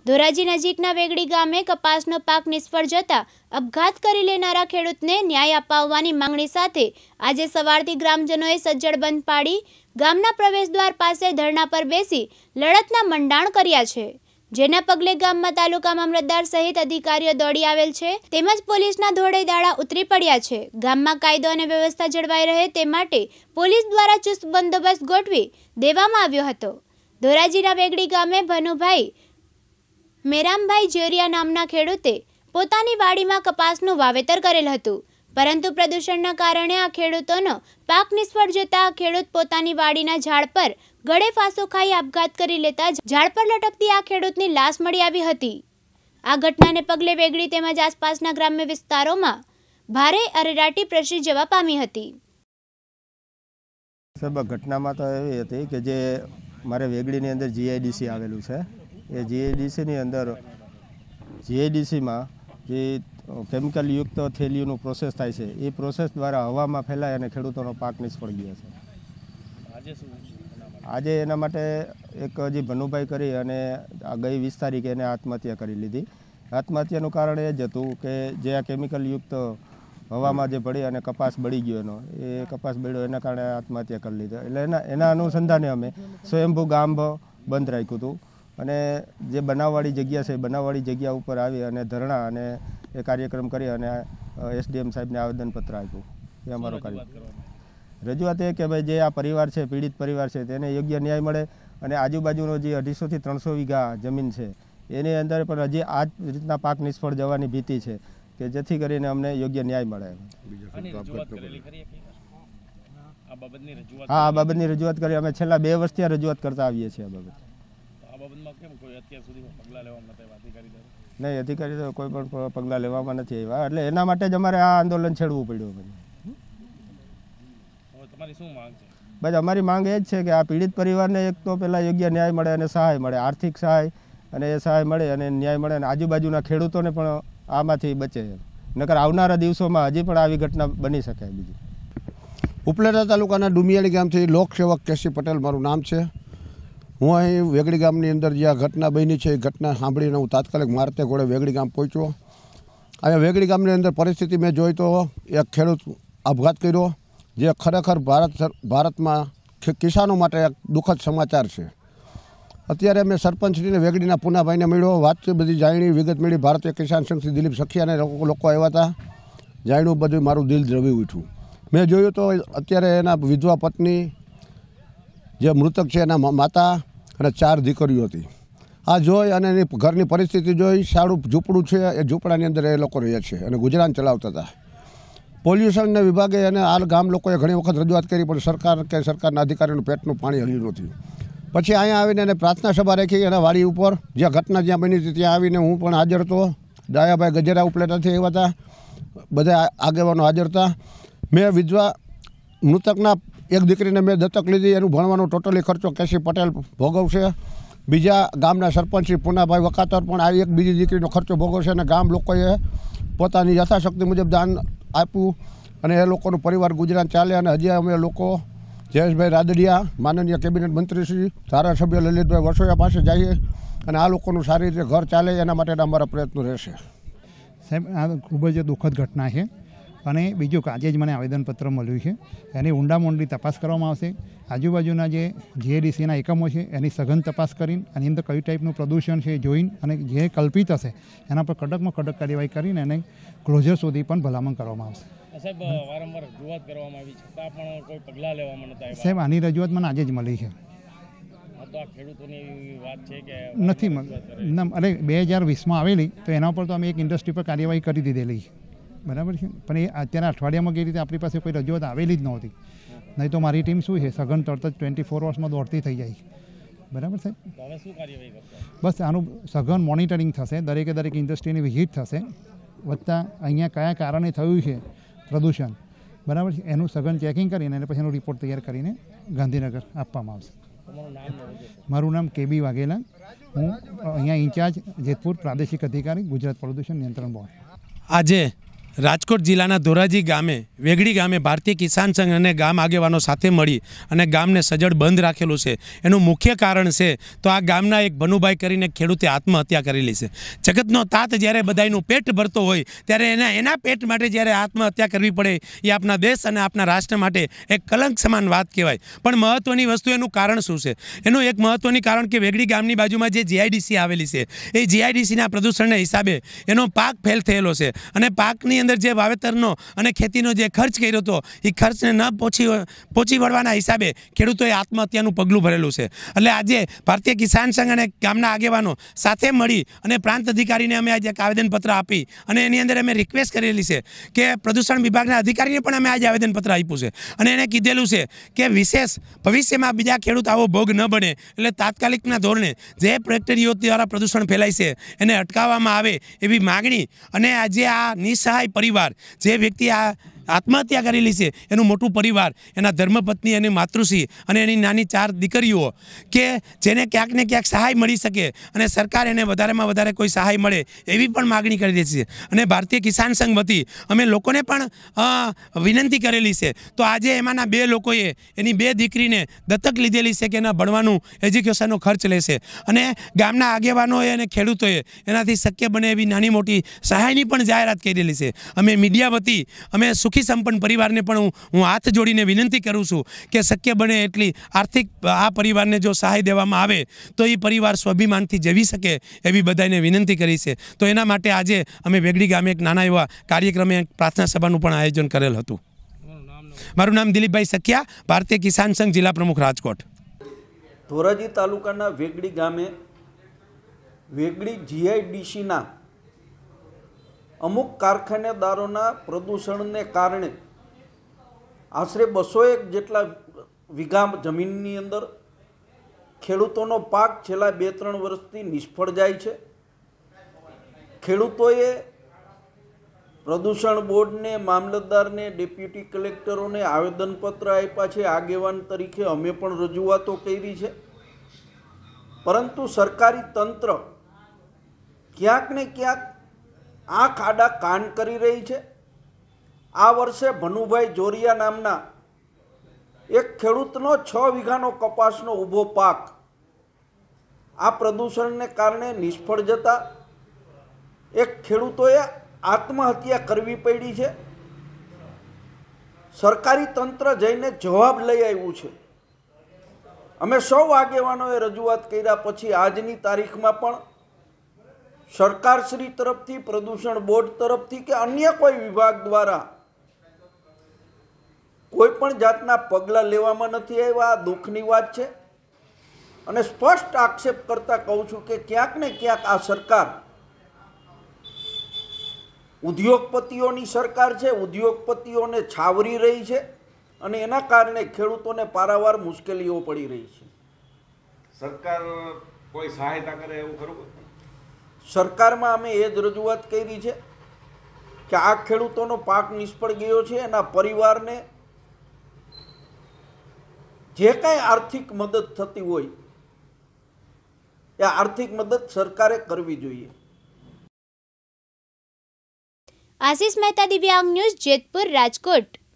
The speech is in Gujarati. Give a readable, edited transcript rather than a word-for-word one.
ધોરાજી નજીકના વેગડી ગામે કપાસનો પાક નિષ્ફળ જતા આપઘાત કરી લેનારા ખેડૂતને ન્યાય અપાવવાની માંગણી સાથે આજે સવારથી ગ્રામજનોએ સજ્જડ બંધ પાડી ગામના પ્રવેશદ્વાર પાસે ધરણા પર બેસી લડતના મંડાણ કર્યા છે, જેના પગલે ગામમાં તાલુકા મામલતદાર સહિત અધિકારીઓ દોડી આવેલ છે, તેમજ પોલીસના ધોળે દાડા ઉતરી પડ્યા છે। ગામમાં કાયદો અને વ્યવસ્થા જળવાઈ રહે તે માટે પોલીસ દ્વારા ચુસ્ત બંદોબસ્ત ગોઠવી દેવામાં આવ્યો હતો। ધોરાજીના વેગડી ગામે ભનુભાઈ મેરામભાઈ જેરિયા નામના ખેડૂતે પોતાની વાડીમાં કપાસનું વાવેતર કરેલ હતું, પરંતુ પ્રદૂષણના કારણે આ ખેડૂતોનો પાક નિષ્ફળ જતા આ ખેડૂત પોતાની વાડીના ઝાડ પર ગળે ફાંસો ખાઈ આપઘાત કરી લેતા ઝાડ પર લટકતી આ ખેડૂતની લાશ મળી આવી હતી। આ ઘટનાને પગલે વેગડી તેમજ આસપાસના ગ્રામ્ય વિસ્તારોમાં ભારે અરેરાટી પ્રસરી જવા પામી હતી। ઘટનામાં તો એવી હતી કે જે મારે વેગડીની અંદર જીઆઈડીસી આવેલું છે, એ જીઆઈડીસીની અંદર જીઆઈડીસીમાં જે કેમિકલ યુક્ત થેલીઓનું પ્રોસેસ થાય છે, એ પ્રોસેસ દ્વારા હવામાં ફેલાય અને ખેડૂતોનો પાક નિષ્ફળ ગયો છે। આજે એના માટે એક જે ભનુભાઈ કરી અને ગઈ 20 તારીખે એને આત્મહત્યા કરી લીધી। આત્મહત્યાનું કારણ એ જ હતું કે જે આ કેમિકલ યુક્ત હવામાં જે પડી અને કપાસ બળી ગયો એનો, એ કપાસ બળ્યો એના કારણે આત્મહત્યા કરી લીધો। એટલે એના અનુસંધાને અમે સ્વયંભૂ ગામ બંધ રાખ્યું હતું અને જે બનાવવાળી જગ્યા છે, બનાવવાળી જગ્યા ઉપર આવી અને ધરણા અને એ કાર્યક્રમ કરી અને એસડીએમ સાહેબને આવેદનપત્ર આપ્યું। એ અમારો કાર્ય રજૂઆત એ કે ભાઈ જે આ પરિવાર છે, પીડિત પરિવાર છે, તેને યોગ્ય ન્યાય મળે અને આજુબાજુનો જે 250 થી 300 વીઘા જમીન છે એની અંદર પણ હજી આ જ રીતના પાક નિષ્ફળ જવાની ભીતિ છે કે જેથી કરીને અમને યોગ્ય ન્યાય મળે। હા, આ બાબતની રજૂઆત કરી અમે છેલ્લા 2 વર્ષથી આ રજૂઆત કરતા આવીએ છીએ। આ બાબત નહીં, અધિકારી તો કોઈ પણ પગલાં લેવામાં નથી આવ્યા, એટલે એના માટે જ અમારે આ આંદોલન છેડવું પડ્યું। બસ અમારી માંગ એ જ છે કે આ પીડિત પરિવારને એક તો પહેલાં યોગ્ય ન્યાય મળે અને સહાય મળે, આર્થિક સહાય, અને એ સહાય મળે અને ન્યાય મળે અને આજુબાજુના ખેડૂતોને પણ આમાંથી બચે, નકર આવનારા દિવસોમાં હજી પણ આવી ઘટના બની શકે। બીજી ઉપલેટા તાલુકાના ડુમિયાળી ગામથી લોકસેવક કેસી પટેલ મારું નામ છે। હું અહીં વેગડી ગામની અંદર જે આ ઘટના બની છે એ ઘટના સાંભળીને હું તાત્કાલિક મારતે ઘોડે વેગડી ગામ પહોંચ્યો। અહીંયા વેગડી ગામની અંદર પરિસ્થિતિ મેં જોઈ તો એક ખેડૂત આપઘાત કર્યો, જે ખરેખર ભારતમાં કિસાનો માટે એક દુઃખદ સમાચાર છે। અત્યારે મેં સરપંચશ્રીને વેગડીના પૂનાભાઈને મળ્યો, વાતચીત બધી જાણી, વિગત મળી। ભારતીય કિસાન સંઘથી દિલીપ સખિયાને લોકો આવ્યા હતા, જાણ્યું બધું, મારું દિલ દ્રવી ઉઠ્યું। મેં જોયું તો અત્યારે એના વિધવા પત્ની જે મૃતક છે એના માતા અને 4 દીકરીઓ હતી। આ જોઈ અને એની ઘરની પરિસ્થિતિ જોઈ, શાળું ઝૂંપડું છે, એ ઝૂંપડાની અંદર એ લોકો રહે છે અને ગુજરાન ચલાવતા હતા। પોલ્યુશનના વિભાગે અને આ ગામ લોકોએ ઘણી વખત રજૂઆત કરી, પણ સરકાર કે સરકારના અધિકારીનું પેટનું પાણી હલ્યું નથી। પછી અહીંયા આવીને એને પ્રાર્થના સભા રાખી એના વાડી ઉપર, જ્યાં ઘટના જ્યાં બની હતી ત્યાં આવીને હું પણ હાજર હતો। ડાયાભાઈ ગજેરા ઉપલેટાથી આવ્યા હતા, બધા આગેવાનો હાજર હતા। મેં વિધવા મૃતકના એક દીકરીને મેં દત્તક લીધી, એનું ભણવાનો ટોટલી ખર્ચો કેસી પટેલ ભોગવશે। બીજા ગામના સરપંચ શ્રી પૂનાભાઈ વકાતર પણ આ એક બીજી દીકરીનો ખર્ચો ભોગવશે અને ગામ લોકોએ પોતાની યથાશક્તિ મુજબ દાન આપ્યું અને એ લોકોનું પરિવાર ગુજરાન ચાલે। અને હજી અમે લોકો જયેશભાઈ રાદડિયા, માનનીય કેબિનેટ મંત્રી શ્રી, ધારાસભ્ય લલિતભાઈ વસોયા પાસે જઈએ અને આ લોકોનું સારી રીતે ઘર ચાલે એના માટેના અમારા પ્રયત્નો રહેશે। સાહેબ, આ ખૂબ જ દુઃખદ ઘટના છે અને બીજું કે આજે જ મને આવેદનપત્ર મળ્યું છે, એની ઊંડામોંડી તપાસ કરવામાં આવશે। આજુબાજુના જે જીઆઈડીસીના એકમો છે એની સઘન તપાસ કરીને એની અંદર કઈ ટાઈપનું પ્રદૂષણ છે જોઈને અને જે કલ્પિત હશે એના પર કડકમાં કડક કાર્યવાહી કરીને એને ક્લોઝર સુધી પણ ભલામણ કરવામાં આવશે। સાહેબ, વારંવાર રજૂઆત કરવામાં આવી છતાં પણ કોઈ પગલાં લેવામાં નહોતા આવ્યા। સાહેબ, આની રજૂઆત મને આજે જ મળી છે। નથી અરે 2020માં આવેલી, તો એના ઉપર તો અમે એક ઇન્ડસ્ટ્રી પર કાર્યવાહી કરી દીધેલી છે, બરાબર છે, પણ એ અત્યારે અઠવાડિયામાં કઈ રીતે આપણી પાસે કોઈ રજૂઆત આવેલી જ નહોતી, નહીં તો મારી ટીમ શું છે સઘન તરત જ 24 અવર્સમાં દોડતી થઈ જાય, બરાબર સાહેબ। શું કાર્યવાહી કરશો? બસ આનું સઘન મોનિટરિંગ થશે, દરેક ઇન્ડસ્ટ્રીની વિઝિટ થશે, વત્તા અહીંયા કયા કારણે થયું છે પ્રદૂષણ, બરાબર છે, એનું સઘન ચેકિંગ કરીને અને પછી એનો રિપોર્ટ તૈયાર કરીને ગાંધીનગર આપવામાં આવશે। મારું નામ કેબી વાઘેલા, હું અહીંયા ઇન્ચાર્જ જેતપુર પ્રાદેશિક અધિકારી, ગુજરાત પ્રદૂષણ નિયંત્રણ બોર્ડ। આજે રાજકોટ જિલ્લાના ધોરાજી ગામે વેગડી ગામે ભારતીય કિસાન સંઘ અને ગામ આગેવાનો સાથે મળી અને ગામને સજ્જડ બંધ રાખેલું છે. એનું મુખ્ય કારણ છે તો આ ગામના એક ભનુભાઈ કરીને ખેડૂતે આત્મહત્યા કરેલી છે. જગતનો તાત જ્યારે બધાયનું પેટ ભરતો હોય ત્યારે એના પેટ માટે જ્યારે આત્મહત્યા કરવી પડે એ આપણા દેશ અને આપણા રાષ્ટ્ર માટે એક કલંક સમાન વાત કહેવાય. પણ મહત્ત્વની વસ્તુ એનું કારણ શું છે? એનું એક મહત્ત્વની કારણ કે વેગડી ગામની બાજુમાં જે જીઆઈડીસી આવેલી છે એ જીઆઈડીસીના પ્રદૂષણના હિસાબે એનો પાક ફેલ થયેલો છે અને પાકની અંદર જે વાવેતરનો અને ખેતીનો જે ખર્ચ કર્યો હતો એ ખર્ચને ન પહોંચી વળવાના હિસાબે ખેડૂતોએ આત્મહત્યાનું પગલું ભરેલું છે. એટલે આજે ભારતીય કિસાન સંઘ અને ગામના આગેવાનો સાથે મળી અને પ્રાંત અધિકારીને અમે આજે એક આવેદનપત્ર આપી અને એની અંદર અમે રિક્વેસ્ટ કરેલી છે કે પ્રદૂષણ વિભાગના અધિકારીને પણ અમે આજે આવેદનપત્ર આપ્યું છે અને એને કીધેલું છે કે વિશેષ ભવિષ્યમાં બીજા ખેડૂત આવો ભોગ ન બને એટલે તાત્કાલિકના ધોરણે જે ફેક્ટરીઓ દ્વારા પ્રદૂષણ ફેલાય છે એને અટકાવવામાં આવે એવી માગણી અને આજે આ નિસહાય પરિવાર જે વ્યક્તિ આ આત્મહત્યા કરેલી છે એનું મોટું પરિવાર, એના ધર્મપત્ની અને માતૃશ્રી અને એની નાની 4 દીકરીઓ કે જેને ક્યાંક ને ક્યાંક સહાય મળી શકે અને સરકાર એને વધારેમાં વધારે કોઈ સહાય મળે એવી પણ માગણી કરી રહી છે. અને ભારતીય કિસાન સંઘ વતી અમે લોકોને પણ વિનંતી કરેલી છે. તો આજે એમાંના 2 લોકોએ એની 2 દીકરીને દત્તક લીધેલી છે કે એના ભણવાનું એજ્યુકેશનનો ખર્ચ લેશે અને ગામના આગેવાનોએ અને ખેડૂતોએ એનાથી શક્ય બને એવી નાની મોટી સહાયની પણ જાહેરાત કરેલી છે. અમે મીડિયા વતી અમે સુખી સંપન્ન પરિવારને પણ હું હાથ જોડીને વિનંતી કરું છું કે શક્ય બને એટલી આર્થિક આ પરિવારને જો સહાય દેવામાં આવે તો એ પરિવાર સ્વાભિમાનથી જીવી શકે એવી બધાને વિનંતી કરી છે. તો એના માટે આજે અમે વેગડી ગામે એક નાના એવા કાર્યક્રમે પ્રાર્થના સભાનું પણ આયોજન કરેલ હતું. મારું નામ દિલીપભાઈ સખિયા, ભારતીય કિસાન સંઘ જિલ્લા પ્રમુખ રાજકોટ. ધોરાજી તાલુકાના વેગડી ગામે વેગડી જીઆઈડીસીના અમુક કારખાનેદારોના પ્રદૂષણને કારણે આશરે 201 જેટલા વીઘા જમીનની અંદર ખેડૂતોનો પાક છેલ્લા 2-3 વર્ષથી નિષ્ફળ જાય છે. ખેડૂતોએ પ્રદૂષણ બોર્ડને, મામલતદારને, ડેપ્યુટી કલેક્ટરોને આવેદનપત્ર આપ્યા છે. આગેવાન તરીકે અમે પણ રજૂઆતો કરી છે, પરંતુ સરકારી તંત્ર ક્યાંક ને ક્યાંક આંખ આડા કાન કરી રહી છે. આ વર્ષે ભનુભાઈ જોરિયા નામના એક ખેડૂતનો 6 વીઘાનો કપાસનો ઊભો પાક આ પ્રદૂષણને કારણે નિષ્ફળ જતા એક ખેડૂતોએ આત્મહત્યા કરવી પડી છે. સરકારી તંત્ર જઈને જવાબ લઈ આવ્યું છે. અમે સૌ આગેવાનોએ રજૂઆત કર્યા પછી આજની તારીખમાં પણ સરકારશ્રી તરફથી, પ્રદૂષણ બોર્ડ તરફથી કે અન્ય કોઈ વિભાગ દ્વારા કોઈ પણ જાતના પગલાં લેવામાં નથી આવ્યા. આ દુઃખની વાત છે અને સ્પષ્ટ આક્ષેપ કરતાં કહું છું કે ક્યાંક ને ક્યાંક આ સરકાર ઉદ્યોગપતિઓની સરકાર છે, ઉદ્યોગપતિઓને છાવરી રહી છે અને એના કારણે ખેડૂતોને પારાવાર મુશ્કેલીઓ પડી રહી છે. સરકાર કોઈ સહાયતા કરે એવું ખરું? સરકારમાં અમે એ જ રજૂઆત કરી છે કે આ ખેડૂતોનો પાક નિષ્ફળ ગયો છે, એના પરિવારને જે કાંઈ આર્થિક મદદ થતી હોય એ આર્થિક મદદ સરકારે કરવી જોઈએ. આશિષ મહેતા, દિવ્યાંગ ન્યૂઝ, જેતપુર, રાજકોટ.